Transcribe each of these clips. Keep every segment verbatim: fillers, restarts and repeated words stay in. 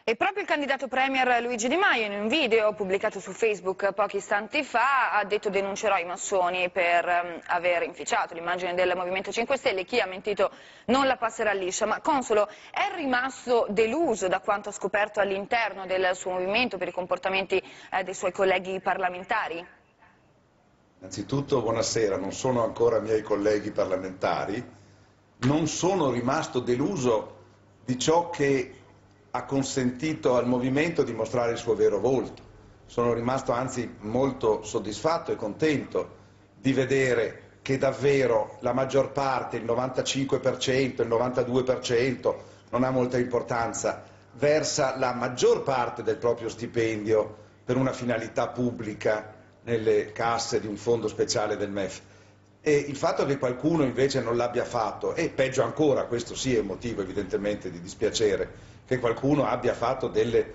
E proprio il candidato premier Luigi Di Maio, in un video pubblicato su Facebook pochi istanti fa, ha detto: denuncerò i massoni per um, aver inficiato l'immagine del Movimento cinque Stelle, chi ha mentito non la passerà liscia. Ma Consolo, è rimasto deluso da quanto ha scoperto all'interno del suo movimento per i comportamenti eh, dei suoi colleghi parlamentari? Innanzitutto buonasera, non sono ancora miei colleghi parlamentari, non sono rimasto deluso di ciò che ha consentito al Movimento di mostrare il suo vero volto. Sono rimasto anzi molto soddisfatto e contento di vedere che davvero la maggior parte, il novantacinque per cento, il novantadue per cento, non ha molta importanza, versa la maggior parte del proprio stipendio per una finalità pubblica nelle casse di un fondo speciale del M E F. E il fatto che qualcuno invece non l'abbia fatto, e peggio ancora, questo sì è un motivo evidentemente di dispiacere, che qualcuno abbia fatto delle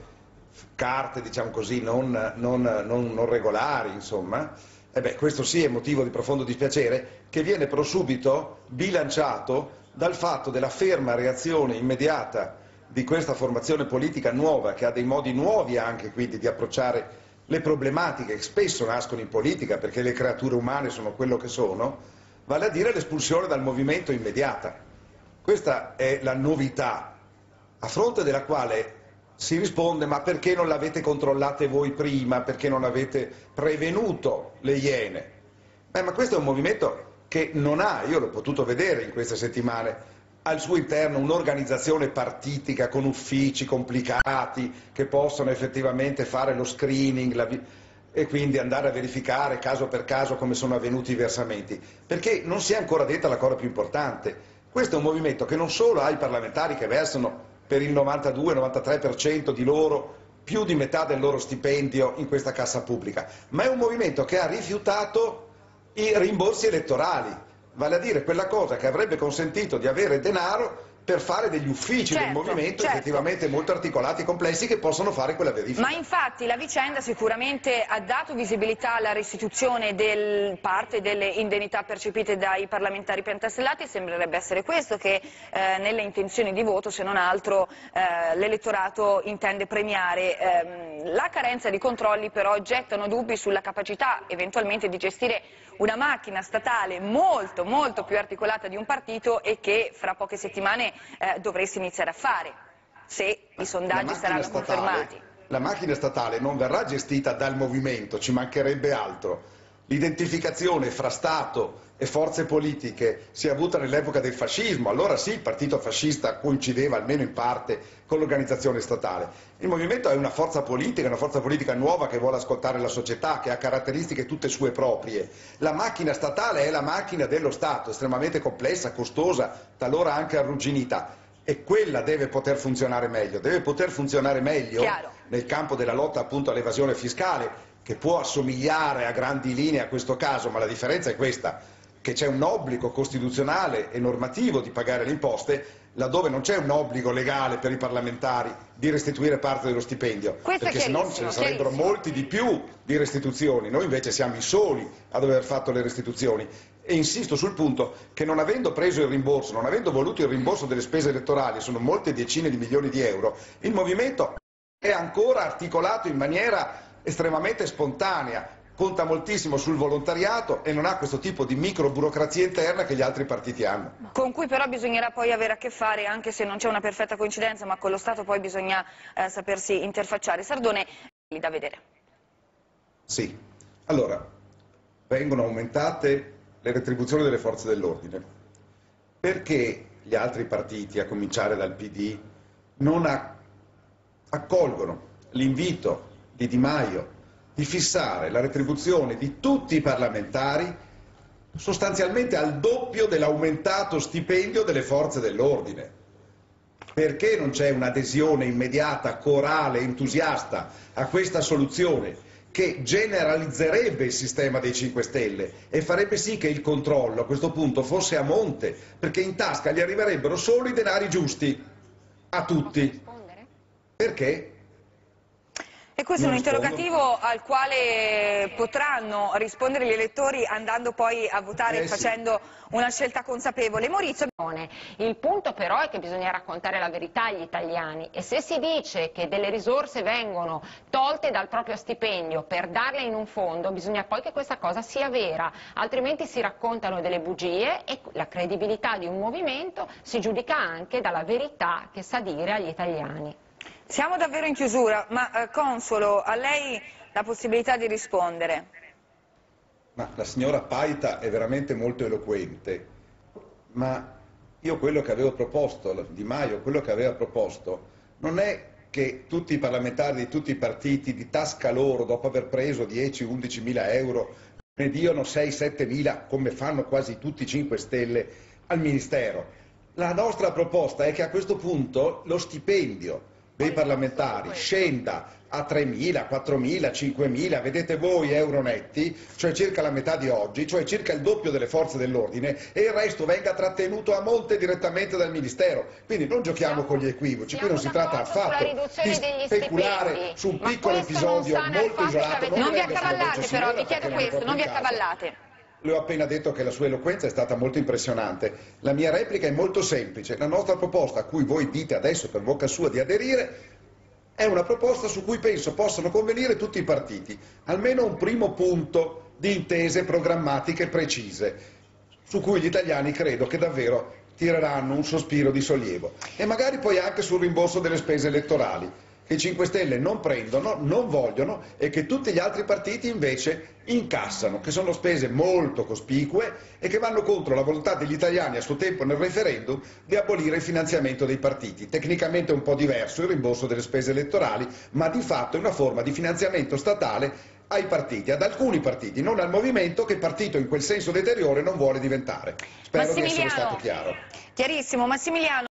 carte, diciamo così, non, non, non, non regolari, insomma, e beh, questo sì è motivo di profondo dispiacere, che viene però subito bilanciato dal fatto della ferma reazione immediata di questa formazione politica nuova, che ha dei modi nuovi anche quindi di approcciare le problematiche che spesso nascono in politica, perché le creature umane sono quello che sono, vale a dire l'espulsione dal movimento immediata. Questa è la novità, a fronte della quale si risponde: ma perché non l'avete controllate voi prima, perché non avete prevenuto le Iene? Beh, ma questo è un movimento che non ha, io l'ho potuto vedere in queste settimane, al suo interno un'organizzazione partitica con uffici complicati che possono effettivamente fare lo screening la e quindi andare a verificare caso per caso come sono avvenuti i versamenti, perché non si è ancora detta la cosa più importante. Questo è un movimento che non solo ha i parlamentari che versano per il novantadue novantatré per cento di loro più di metà del loro stipendio in questa cassa pubblica, ma è un movimento che ha rifiutato i rimborsi elettorali, vale a dire quella cosa che avrebbe consentito di avere denaro per fare degli uffici certo, del movimento certo. effettivamente molto articolati e complessi che possono fare quella verifica. Ma infatti la vicenda sicuramente ha dato visibilità alla restituzione del parte delle indennità percepite dai parlamentari pentastellati, e sembrerebbe essere questo che eh, nelle intenzioni di voto, se non altro, eh, l'elettorato intende premiare. Eh, la carenza di controlli però gettano dubbi sulla capacità eventualmente di gestire una macchina statale molto molto più articolata di un partito, e che fra poche settimane eh, dovreste iniziare a fare, se i sondaggi saranno statale, confermati. La macchina statale non verrà gestita dal movimento, ci mancherebbe altro. L'identificazione fra Stato e forze politiche si è avuta nell'epoca del fascismo, allora sì il partito fascista coincideva almeno in parte con l'organizzazione statale. Il movimento è una forza politica, una forza politica nuova che vuole ascoltare la società, che ha caratteristiche tutte sue proprie. La macchina statale è la macchina dello Stato, estremamente complessa, costosa, talora anche arrugginita. E quella deve poter funzionare meglio, deve poter funzionare meglio Chiaro. nel campo della lotta appunto all'evasione fiscale, che può assomigliare a grandi linee a questo caso, ma la differenza è questa, che c'è un obbligo costituzionale e normativo di pagare le imposte, laddove non c'è un obbligo legale per i parlamentari di restituire parte dello stipendio, Questo perché se no ce ne sarebbero molti di più di restituzioni, noi invece siamo i soli ad aver fatto le restituzioni. E insisto sul punto che, non avendo preso il rimborso, non avendo voluto il rimborso delle spese elettorali, sono molte decine di milioni di euro, il movimento è ancora articolato in maniera estremamente spontanea, conta moltissimo sul volontariato e non ha questo tipo di micro burocrazia interna che gli altri partiti hanno. Con cui però bisognerà poi avere a che fare, anche se non c'è una perfetta coincidenza, ma con lo Stato poi bisogna eh, sapersi interfacciare. Sardone, lì da vedere. Sì, allora, vengono aumentate le retribuzioni delle forze dell'ordine. Perché gli altri partiti, a cominciare dal P D, non accolgono l'invito di Di Maio di fissare la retribuzione di tutti i parlamentari sostanzialmente al doppio dell'aumentato stipendio delle forze dell'ordine? Perché non c'è un'adesione immediata, corale, entusiasta a questa soluzione che generalizzerebbe il sistema dei cinque Stelle e farebbe sì che il controllo a questo punto fosse a monte, perché in tasca gli arriverebbero solo i denari giusti a tutti? Perché? E questo è un rispondo. interrogativo al quale potranno rispondere gli elettori andando poi a votare Eh, e facendo sì. una scelta consapevole. Maurizio. Il punto però è che bisogna raccontare la verità agli italiani, e se si dice che delle risorse vengono tolte dal proprio stipendio per darle in un fondo, bisogna poi che questa cosa sia vera, altrimenti si raccontano delle bugie e la credibilità di un movimento si giudica anche dalla verità che sa dire agli italiani. Siamo davvero in chiusura, ma eh, Consolo, a lei la possibilità di rispondere. Ma la signora Paita è veramente molto eloquente, ma io quello che avevo proposto, Di Maio, quello che aveva proposto, non è che tutti i parlamentari di tutti i partiti di tasca loro, dopo aver preso dieci undici mila euro, ne diano sei sette mila, come fanno quasi tutti i cinque Stelle, al Ministero. La nostra proposta è che a questo punto lo stipendio dei parlamentari scenda a tremila, quattromila, cinquemila, vedete voi, euro netti, cioè circa la metà di oggi, cioè circa il doppio delle forze dell'ordine, e il resto venga trattenuto a monte direttamente dal Ministero. Quindi non giochiamo con gli equivoci, qui non si tratta affatto di speculare su un piccolo episodio molto isolato. Non vi accavallate però, vi chiedo questo, non vi accavallate. Le ho appena detto che la sua eloquenza è stata molto impressionante. La mia replica è molto semplice. La nostra proposta, a cui voi dite adesso per bocca sua di aderire, è una proposta su cui penso possano convenire tutti i partiti. Almeno un primo punto di intese programmatiche precise, su cui gli italiani credo che davvero tireranno un sospiro di sollievo. E magari poi anche sul rimborso delle spese elettorali, che i cinque Stelle non prendono, non vogliono, e che tutti gli altri partiti invece incassano, che sono spese molto cospicue e che vanno contro la volontà degli italiani a suo tempo nel referendum di abolire il finanziamento dei partiti. Tecnicamente è un po' diverso il rimborso delle spese elettorali, ma di fatto è una forma di finanziamento statale ai partiti, ad alcuni partiti, non al movimento, che partito in quel senso deteriore non vuole diventare. Spero di essere stato chiaro. Chiarissimo. Massimiliano.